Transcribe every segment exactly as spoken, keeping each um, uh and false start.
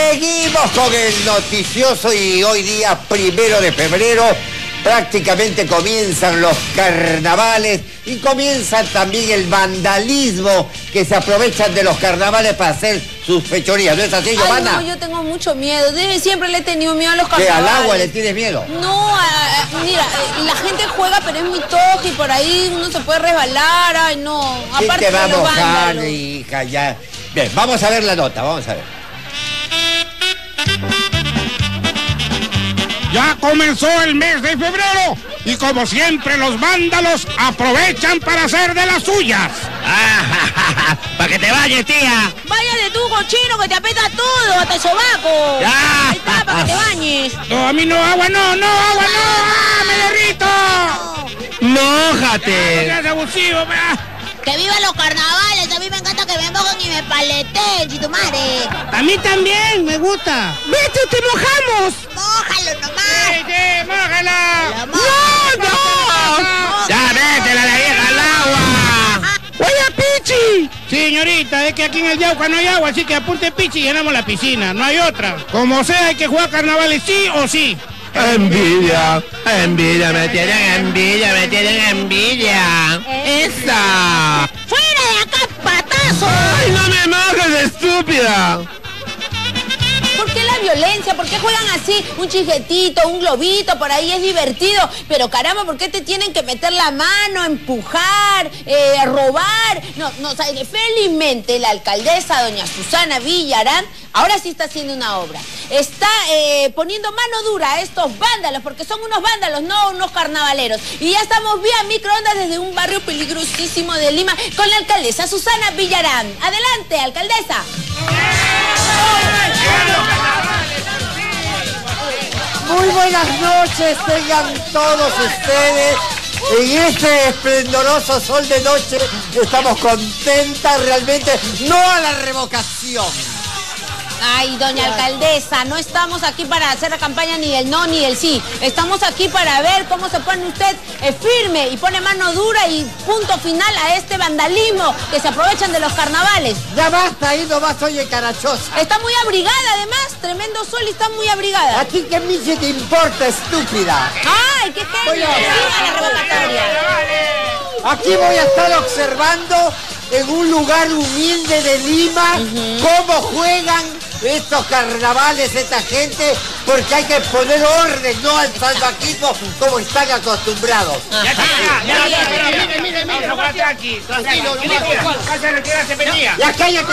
Seguimos con el noticioso y hoy día, primero de febrero, prácticamente comienzan los carnavales y comienza también el vandalismo que se aprovechan de los carnavales para hacer sus fechorías. ¿No es así, Giovanna? Ay, no, yo tengo mucho miedo. Desde siempre le he tenido miedo a los ¿Que carnavales. al agua le tienes miedo? No, a, a, mira, la gente juega, pero es muy toque y por ahí uno se puede resbalar. Ay, no. ¿Quién Aparte te va a de los mojar, vándalos. hija? Ya. Bien, vamos a ver la nota, vamos a ver. Ya comenzó el mes de febrero y como siempre los vándalos aprovechan para hacer de las suyas. Ah, para que te vayas, tía. Váyate tú, cochino, que te apeta todo, hasta el sobaco. Ya. Ahí está, para que te bañes. No, a mí no, agua no, no, agua no. ¡Ah, me derrito! Mójate. ¡No seas abusivo! me- ¡Que vivan los carnavales! A mí me encanta que me mojen y me paleteen, chitumare. A mí también, me gusta. ¡Vete, te mojamos! ¡Mójalo nomás! ¡Sí, sí, mójala! ¡Lo mojo! ¡No, no! Ya, vete la vieja al agua. ¡Oye, Pichi! Señorita, es que aquí en el Yauca no hay agua, así que apunte pichi y llenamos la piscina. No hay otra. Como sea, hay que jugar carnavales sí o sí. Envidia, envidia, me tienen envidia, me tienen envidia. Esa. ¡Fuera de acá, patazo! Ay, no me mojes, estúpida. ¿Por qué la violencia? ¿Por qué juegan así? Un chijetito, un globito, por ahí es divertido. Pero caramba, ¿por qué te tienen que meter la mano, empujar, eh, robar? No, no, o sea, felizmente la alcaldesa, doña Susana Villarán, ahora sí está haciendo una obra. Está eh, poniendo mano dura a estos vándalos, porque son unos vándalos, no unos carnavaleros. Y ya estamos vía microondas desde un barrio peligrosísimo de Lima con la alcaldesa Susana Villarán. Adelante, alcaldesa. Muy buenas noches tengan todos ustedes. En este esplendoroso sol de noche estamos contentas realmente, no a la revocación. Ay, doña alcaldesa, no estamos aquí para hacer la campaña ni del no ni del sí. Estamos aquí para ver cómo se pone usted eh, firme y pone mano dura y punto final a este vandalismo que se aprovechan de los carnavales. Ya basta, ahí nomás, oye, carachosa. Está muy abrigada además, tremendo sol y está muy abrigada. ¿A ti qué miche te importa, estúpida? Ay, qué genio, sí, a la revocatoria. Aquí voy a estar observando en un lugar humilde de Lima cómo juegan estos carnavales esta gente, porque hay que poner orden, no al salvajismo como están acostumbrados. Ya, ya, ya, ya, ya, mire, mire, mire, vamos tranqui, tranquilo, cállate, quédate, venía. Ya cállate,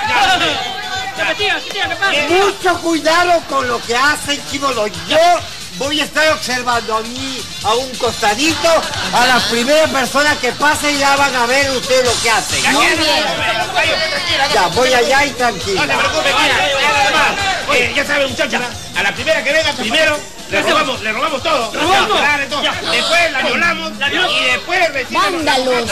mucho cuidado con lo que hacen, chivolo. Yo voy a estar observando a mí, a un costadito, a la primera persona que pase y ya van a ver ustedes lo que hacen. Muy bien. Ya, voy allá y tranquilo. No se preocupe, mira, eh, ya sabe, muchacha, a la primera que venga primero, le robamos, le robamos todo. ¿Robamos? Después la violamos y después recibimos... Vándalos.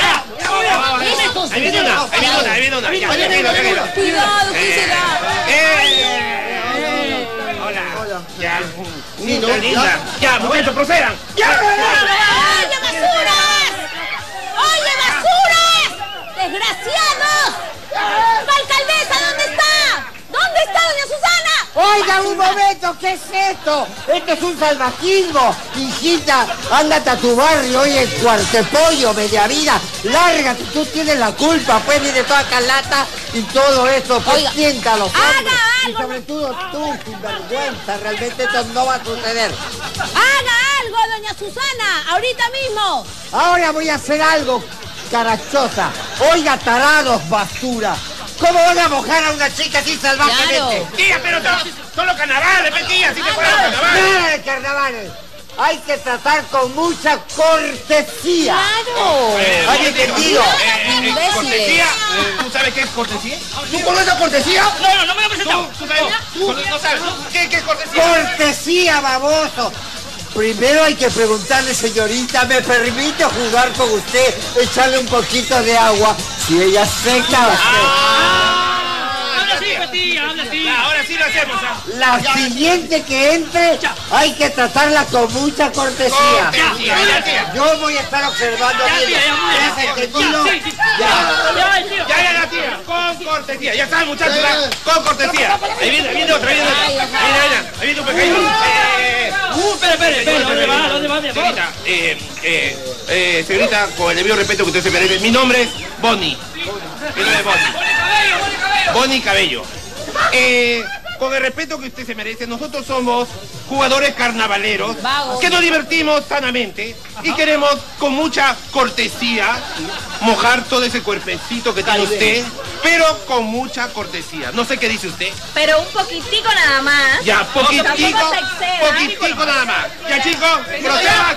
Ahí viene una, ahí viene una, ahí viene una. Ya, tranquilo, tranquilo. Cuidado, ¿qué será? Eh, Hola. Ya, linda, linda. Ya, muchachos, procedan. ¡Ya! ¡Oye, basuras! ¡Oye, basuras! ¡Desgraciados! ¡Alcaldesa, ¿dónde está? ¿Dónde está, doña Susana? Oigan un momento, ¿qué es esto? Esto es un salvajismo. Hijita, ándate a tu barrio, oye, cuartepollo, media vida. Lárgate, tú tienes la culpa, pues viene toda calata y todo eso, pues Oiga, sienta a los haga hombres. algo. Y sobre todo tú, sinvergüenza, realmente esto no va a suceder. ¡Haga algo, doña Susana! ¡Ahorita mismo! Ahora voy a hacer algo, carachosa. Oiga, tarados, basura. ¿Cómo van a mojar a una chica así salvajemente? Claro. Tía, pero son los carnavales, pues, tía, así que fueron los carnavales. Nada de carnavales. Hay que tratar con mucha cortesía. ¡Claro! ¿Has entendido? Imbéciles. Cortesía, ¿tú sabes qué es cortesía? ¿Tú conoces cortesía? No, no, no me lo presentado. ¿Tú, tú sabes? ¿Tú no sabes? ¿Qué, qué es cortesía? Cortesía, baboso. Primero hay que preguntarle, señorita, ¿me permite jugar con usted? Echarle un poquito de agua. Si ella acepta, Habla así, tía, habla así. Ahora sí lo hacemos. la siguiente que entre, hay que tratarla con mucha cortesía. Cortesía, ya, tía. Yo voy a estar observando bien. ¿Has entendido? Ya, ya, ya, tía. Con cortesía. cortesía, ya saben, muchachos, con cortesía. Ahí viene, viene otra, viene otra. Ahí viene, ahí viene un pequeño. Uh, espera, espera, espera, ¿dónde va? ¿Dónde va? Señorita, eh, eh, eh, señorita, con el debido respeto que usted se merece, mi nombre es Bonnie. Mi nombre es Bonnie. Bonnie Cabello. Eh, con el respeto que usted se merece, nosotros somos jugadores carnavaleros Vagos. que nos divertimos sanamente y queremos con mucha cortesía mojar todo ese cuerpecito que tiene usted, pero con mucha cortesía. No sé qué dice usted. Pero un poquitico nada más. Ya, poquitico, Tampoco se exceda. poquitico nada más. Ya, chicos, proceda.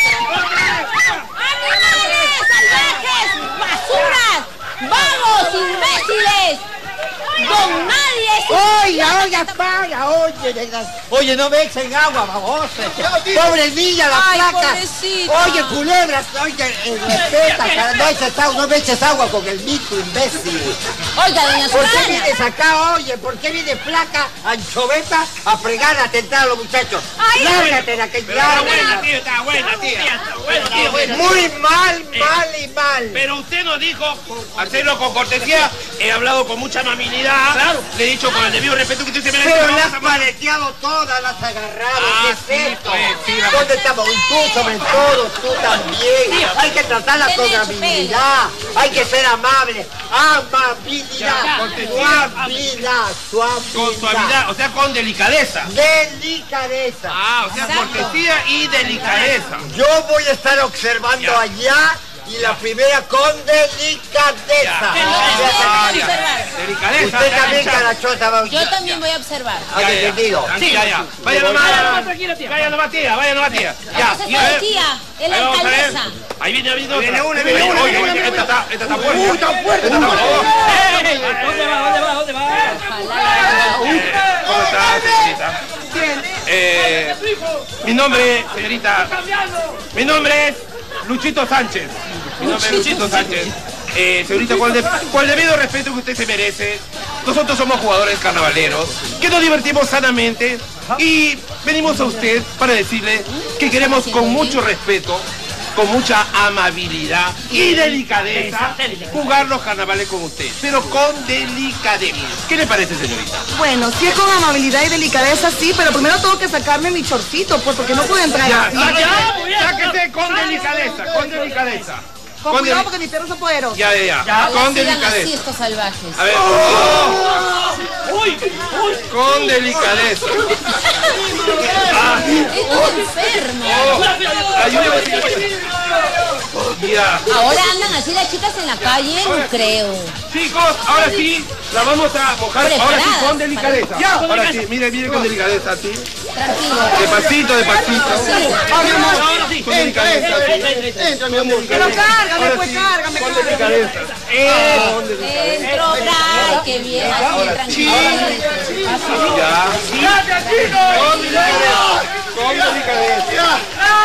¡Animales salvajes! ¡Basuras! ¡Vagos! ¡Imbéciles! ¡Don Nadie! es un- Oye, oye, para, oye, desgraciado. Oye, no me echen agua, babosa. Pobre niña, la Ay, placa. pobrecita. Oye, culebras, oye, eh, respeta, cara, no eches agua, no me eches agua con el micro, imbécil. Oiga, doña ¿Por qué Susana. vienes acá, oye? ¿Por qué viene placa, anchoveta, a fregar, a tentar a los muchachos? Lárgate de aquel Pero está lado. buena, tío, está buena, tía. Bueno, tío, bueno. Muy mal, mal y mal. Pero usted nos dijo hacerlo con cortesía. He hablado con mucha amabilidad. Claro. Le he dicho con el debido respeto que usted se merece. Pero vamos las a has amar. paleteado todas, las has agarrado. Ah, ¿Qué es sí, esto? pues, sí, la- ¿Dónde estamos? Y tú sobre todo, tú también. Hay que tratarlas con Tiene amabilidad. Hay que ser amable. Amabilidad. Ya, cortesía. Suavidad. Suavidad. Con suavidad, o sea, con delicadeza. Delicadeza. Ah, o sea, Exacto. cortesía y delicadeza. Yo voy a estar observando Ya. allá y la primera con delicadeza. Ya. Yo también voy a observar. Delicadeza. Usted también, ya. carachota, va a Yo también voy a observar. Ah, Ya, que ya, te digo. tranquila, ya. Vaya Vaya nomás. nomás, tranquila, tía. Vaya nomás, tía, vaya nomás, tía. Ya. Vamos a y a ver. tía, es la Ahí vamos a ver. alcaldesa. Ahí viene, ahí viene otra. Viene una, Oye, viene una, oye, viene oye, una. esta está, esta está fuerte. Uy, está fuerte. Esta está fuerte. ¡Ey! ¿Dónde va? ¿Dónde va? ¿Dónde va? Eh, ¿Cómo está, señorita? Eh, mi nombre, señorita, mi nombre es Luchito Sánchez. Mi nombre es Luchito Sánchez. Eh, señorita, con el, de- con el debido respeto que usted se merece, nosotros somos jugadores carnavaleros que nos divertimos sanamente y venimos a usted para decirle que queremos con mucho respeto, con mucha amabilidad y delicadeza jugar los carnavales con usted, pero con delicadeza. ¿Qué le parece, señorita? Bueno, sí es con amabilidad y delicadeza, sí, pero primero tengo que sacarme mi chorcito, pues, porque no puedo entrar Ya, así. sáquese, sáquese con delicadeza, con delicadeza. Con Con cuidado deli- porque mis perros son poderosos. Ya, ya, ya. Ojalá Con sigan así delicadeza. estos salvajes. A ver. ¡Uy! ¡Uy! Con delicadeza. Ah, Esto es enfermo. oh, ayúdame. Ya. Ahora andan así las chicas en la calle, no creo. Chicos, ahora sí, la vamos a mojar. Ahora sí, Preparadas con delicadeza. para- Ahora sí, mire, mire con delicadeza, así. Tranquilo. Despacito, despacito. Ahora sí. Con delicadeza. Entra, entra, entra. Entra, mi amor. Pero cárgame, Ahora pues, sí, cárgame, con cárgame. delicadeza. Entro, ay, qué bien, así tranquilo. Ya. Con delicadeza. Con delicadeza.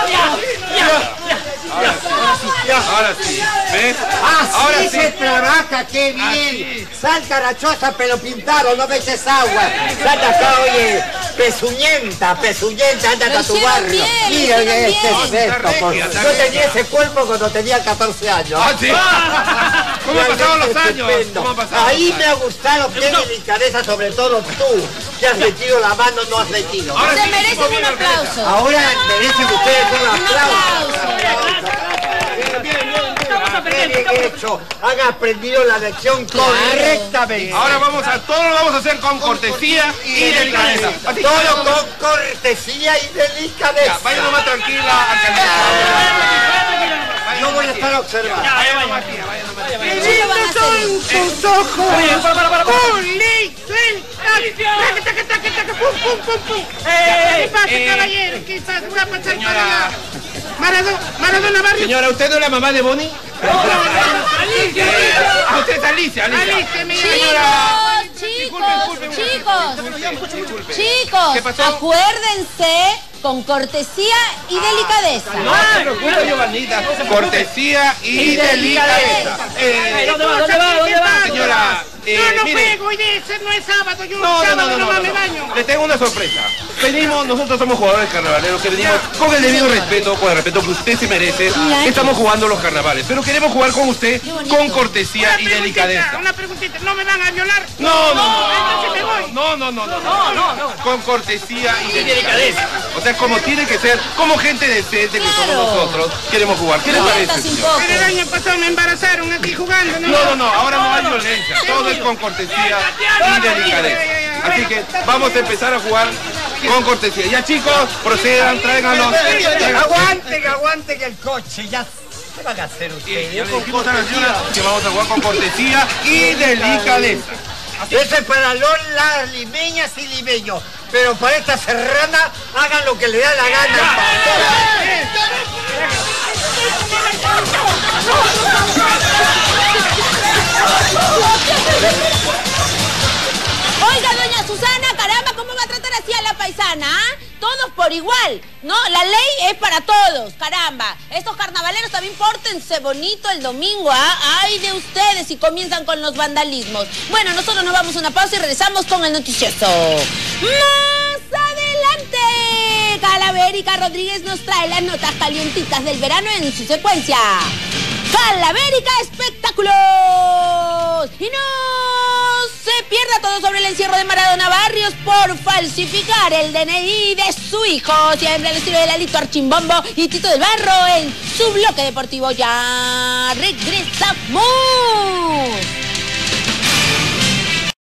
Ahora sí. ¿Ves? Ahora Así sí. se trabaja, qué bien. Así. Sal carachosa, pelo pintado, no me eches agua. Sal acá, oye, pezuñenta, pezuñenta, ándate Lo a tu hicieron barrio. bien, lo Mira, hicieron este es bien. esto, por- Está Yo regia, tenía ese cuerpo cuando tenía catorce años. Ah, sí. ¿Cómo han pasado los Realmente años? estupendo. ¿Cómo han pasado Ahí los me ha gustado, qué delicadeza, sobre todo tú, que has metido la mano, no has metido. Ahora Se sí, merecen chicos, un bien, aplauso. Ahora merecen ustedes un Un aplauso. aplauso. Qué bien hecho. Han aprendido la lección correctamente. Ahora vamos a, todo lo vamos a hacer con cortesía y delicadeza. Así, Todo con cortesía y ya, delicadeza. vaya nomás tranquila, alcaldesa. Yo voy a estar observando. Vaya nomás, tía, vaya nomás. ¿Cómo lo van a hacer? sus ojos! Oye, para, para, para, para. ¡Ey! Eh, Caballero, que está una pasar Señora, Maradona, Maradona Barrio. señora, ¿usted no es la mamá de Bonnie? ¡Alicia! Ah, usted es Alicia, Alicia. Alicia, mi Chicos, chicos, chicos, chicos, ¿Qué pasó? acuérdense con cortesía y delicadeza. No se preocupe, Giovanita. Cortesía y Y delicadeza. delicadeza. Eh, ¿Dónde va? ¿Dónde va? ¿Dónde va? señora, eh, No, no mire, juego y de ese no es sábado, yo No, no, sábado no, no, no, nomás no, me no. baño. Le tengo una sorpresa. Venimos, nosotros somos jugadores carnavaleros que venimos con el debido respeto, con el respeto que usted se merece. Estamos jugando los carnavales, pero queremos jugar con usted con cortesía Una y preguntita, delicadeza. Una preguntita, ¿no me van a violar? No, no, no, entonces me voy. no, no, no, no, no, no, no. Con cortesía y delicadeza. O sea, como tiene que ser, como gente decente que somos nosotros, queremos jugar. ¿Qué le parece, señor? Pero el año pasado me embarazaron aquí jugando, ¿no? No, no, no, ahora no hay violencia, todo es con cortesía y delicadeza. Así que vamos a empezar a jugar con cortesía. Ya chicos, procedan, tráiganlos. Aguanten, aguanten el coche, ya. ¿Qué van a hacer ustedes? Ya le dijimos a la señora que vamos a jugar con cortesía y delicadeza. Eso es para los las limeñas y limeños. Pero para esta serrana, hagan lo que les da la gana. Oiga, doña Susana, caramba, ¿cómo va a tratar así a la paisana? ¿Ah? Todos por igual, ¿no? La ley es para todos, caramba. Estos carnavaleros también pórtense bonito el domingo, ¿ah? Ay de ustedes si comienzan con los vandalismos. Bueno, nosotros nos vamos a una pausa y regresamos con el noticioso. ¡Más adelante! Calavérica Rodríguez nos trae las notas calientitas del verano en su secuencia. Calavérica Espectáculos. Y no se pierda todo sobre el encierro de Maradona Barrios por falsificar el D N I de su hijo. Siempre al estilo de Lalito Archimbombo y Tito del Barro en su bloque deportivo. Ya regresamos.